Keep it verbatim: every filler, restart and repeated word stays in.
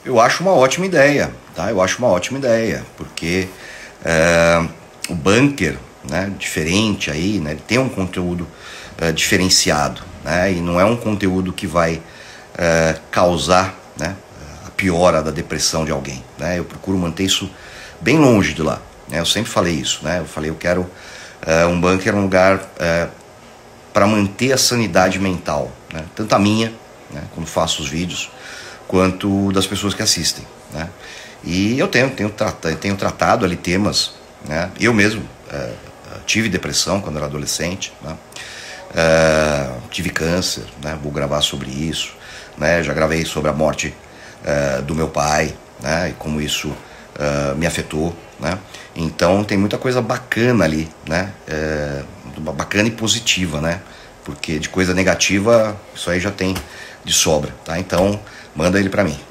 Eu acho uma ótima ideia, tá? Eu acho uma ótima ideia, porque é, o bunker, né, diferente aí, né, ele tem um conteúdo é, diferenciado, né, e não é um conteúdo que vai é, causar, né, a piora da depressão de alguém, né? Eu procuro manter isso bem longe de lá, né? Eu sempre falei isso, né? Eu falei, eu quero é, um bunker, um lugar é, para manter a sanidade mental, né? Tanto a minha, né, quando faço os vídeos, quanto das pessoas que assistem, né? E eu tenho, tenho, tratado, tenho tratado ali temas, né? Eu mesmo é, tive depressão quando era adolescente, né? É, tive câncer, né? Vou gravar sobre isso, né? Já gravei sobre a morte é, do meu pai, né? E como isso é, me afetou, né? Então tem muita coisa bacana ali, né? É, bacana e positiva, né? Porque de coisa negativa isso aí já tem de sobra, tá? Então manda ele pra mim.